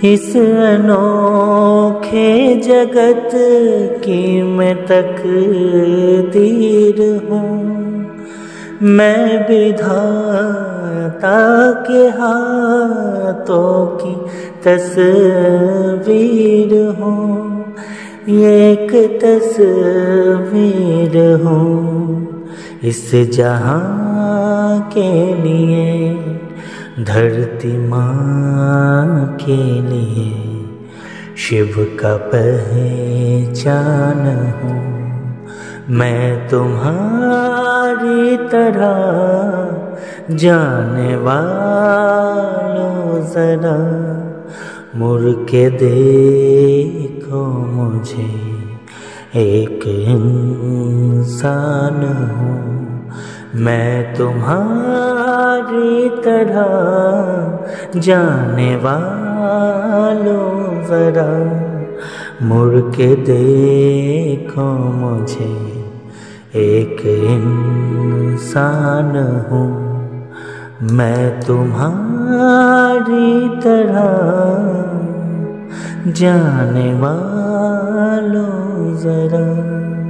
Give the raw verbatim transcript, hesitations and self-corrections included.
इस अनोखे जगत की मैं तकदीर हूँ। मैं विधाता के हाथों की तस्वीर हूँ। ये एक तस्वीर हूँ इस जहाँ के लिए, धरती माँ के लिए शिव का पहचान हूँ। मैं तुम्हारी तरह जाने वालों जरा मुड़ के देखो मुझे, एक इंसान हूँ। मैं तुम्हारी तरह जाने वालों जरा मुड़ के देखो मुझे, एक इंसान हूँ। मैं तुम्हारी तरह जाने वालों जरा।